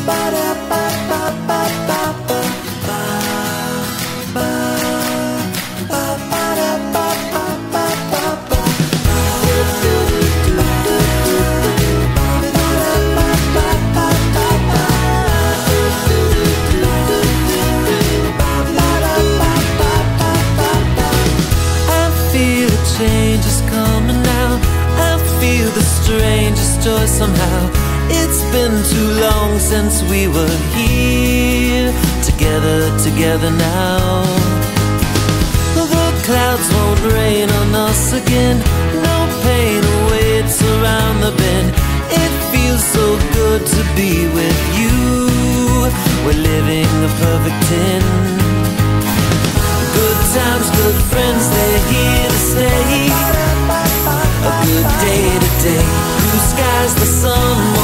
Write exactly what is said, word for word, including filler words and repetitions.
Change is coming now. I feel the strangest joy somehow. It's been too long since we were here, together, together now. The clouds won't rain on us again. No pain awaits around the bend. It feels so good to be with you. We're living a perfect ten. Good times, good friends, they're here to stay. A good day today. Blue skies, the sun